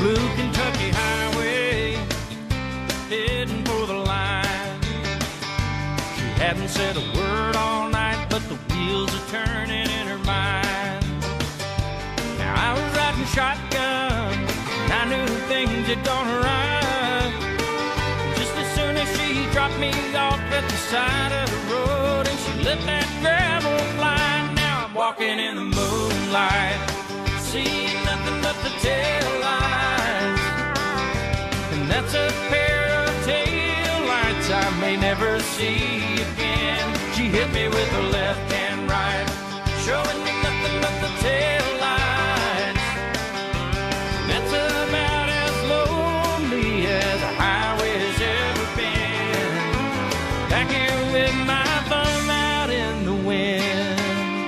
blue Kentucky highway, heading for the line. She hadn't said a word all night, but the wheels are turning in her mind. Now I was riding shotgun, and I knew things had gone right. Just as soon as she dropped me off at the side of the road, and she let that gravel fly. Now I'm walking in the moonlight, seeing nothing but the tail lights, and that's a pair of tail lights I may never see again. She hit me with her left and right, showing me nothing but the tail lights. And that's about as lonely as a highway has ever been. Back here with my thumb out in the wind.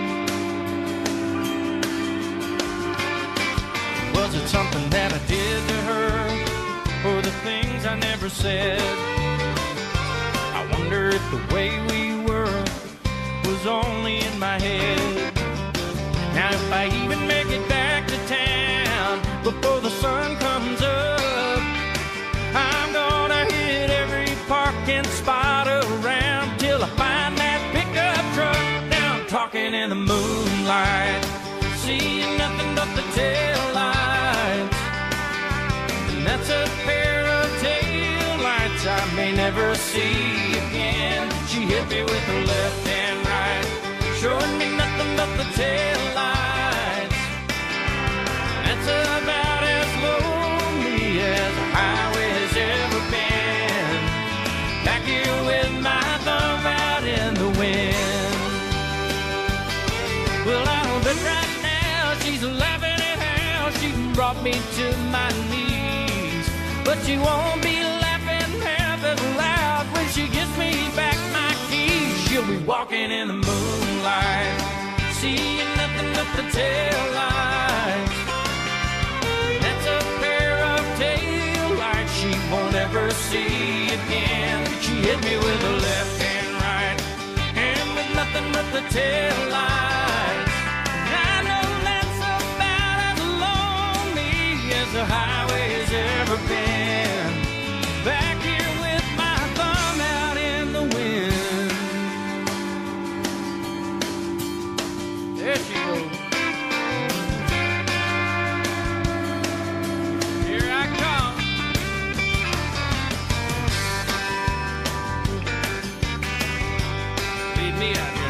Was it something that I did to her, or the things I never said? I wonder if the way we were was only in my head. Now if I even make it back to town before the sun comes up, I'm gonna hit every parking spot around till I find that pickup truck. Now I'm talking in the moonlight, seeing nothing but the tail lights, and that's a pair of tail lights I may never see again. She hit me with her left and right, showing me nothing but the tail lights. That's about as lonely as a highway has ever been. Back here with my thumb out in the wind. Well, I'll bet right now she's laughing at how she brought me to my knees, but she won't be laughing half as loud when she gives me back my keys. She'll be walking in the moonlight, seeing nothing but the tail lights. That's a pair of tail lights she won't ever see again. She hit me with her left and right, and with nothing but the tail lights. I know that's about as lonely as the highway has ever been. Back here with my thumb out in the wind. There she goes. Here I come. Leave me out here.